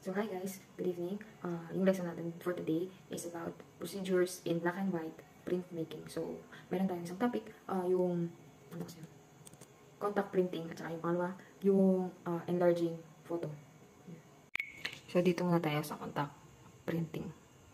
So hi guys, good evening. Yung lesson natin for today is about procedures in black and white printmaking. So, meron tayong isang topic, yung contact printing, at saka yung pangalawa, yung enlarging photo. So, dito muna tayo sa contact printing.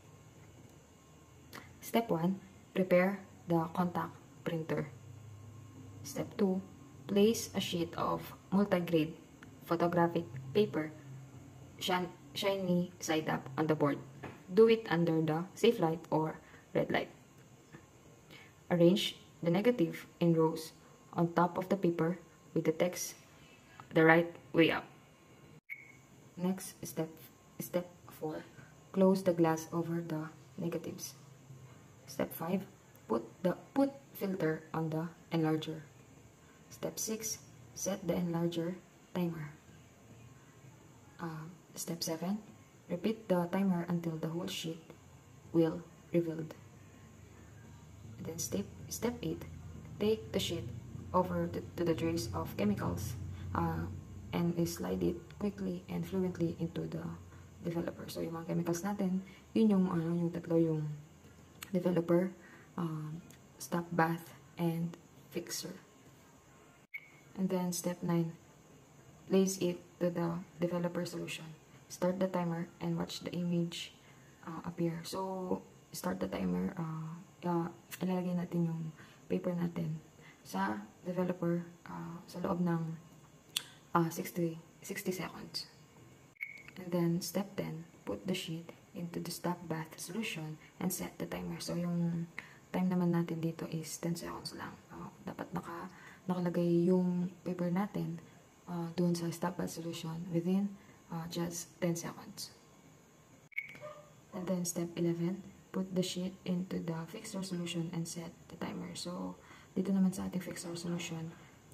Step 1, prepare the contact printer. Step 2, place a sheet of multi-grade photographic paper shiny side up on the board. Do it under the safe light or red light. Arrange the negative in rows on top of the paper with the text the right way up. Next, step 4. Close the glass over the negatives. Step 5. Put filter on the enlarger. Step 6. Set the enlarger timer. Step 7. Repeat the timer until the whole sheet will revealed. And then step 8. Take the sheet over to the trace of chemicals and slide it quickly and fluently into the developer. So, yung mga chemicals natin, yun yung, yung tatlo, yung developer, stop bath, and fixer. And then step 9. Place it to the developer solution. Start the timer and watch the image appear. So, start the timer. Ilalagay natin yung paper natin sa developer sa loob ng 60 seconds. And then, step 10, put the sheet into the stop bath solution and set the timer. So, yung time naman natin dito is 10 seconds lang. Dapat nakalagay yung paper natin doon sa stop bath solution within just 10 seconds. And then, step 11, put the sheet into the fixer solution and set the timer. So, dito naman sa ating fixer solution,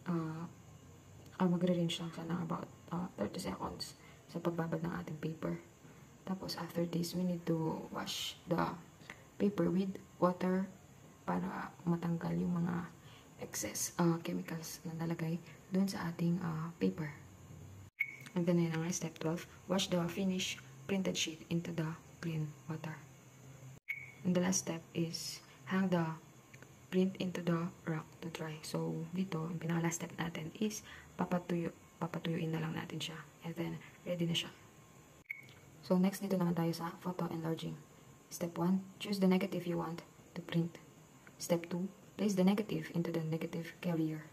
magre-range lang siya ng about 30 seconds sa pagbabad ng ating paper. Tapos, after this, we need to wash the paper with water para matanggal yung mga excess chemicals na nalagay dun sa ating paper. And then, yun step 12, wash the finished printed sheet into the clean water. And the last step is hang the print into the rack to dry. So, dito, yung pinaka-last step natin is papatuyuin na lang natin siya. And then, ready na siya. So, next dito naman tayo sa photo enlarging. Step 1, choose the negative you want to print. Step 2, place the negative into the negative carrier.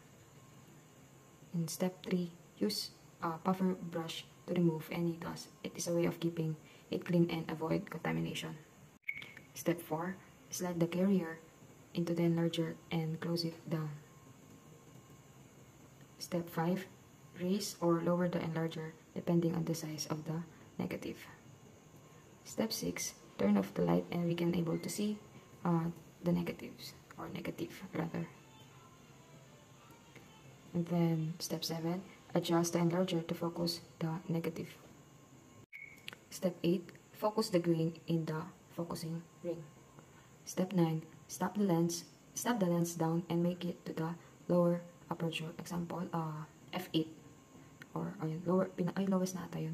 In step 3, use a puffer brush to remove any dust. It is a way of keeping it clean and avoid contamination. Step 4, slide the carrier into the enlarger and close it down. Step 5, raise or lower the enlarger depending on the size of the negative. Step 6, turn off the light and we can able to see the negatives, or negative rather. And then step 7, adjust the enlarger to focus the negative. Step 8, focus the grain in the focusing ring. Step 9, stop the lens down and make it to the lower aperture. Example, f8 or lowest na ata yun.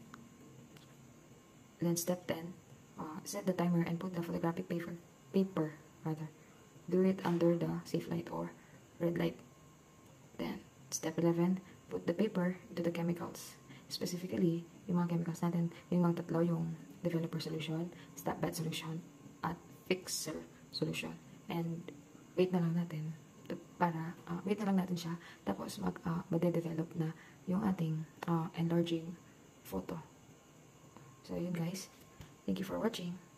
Then step 10, set the timer and put the photographic paper rather. Do it under the safe light or red light. Then step 11, put the paper into the chemicals. Specifically, yung mga chemicals natin, yung mga tatlo, yung developer solution, stop bath solution, at fixer solution. And wait na lang natin siya, tapos magde-develop na yung ating enlarging photo. So, yun guys. Thank you for watching.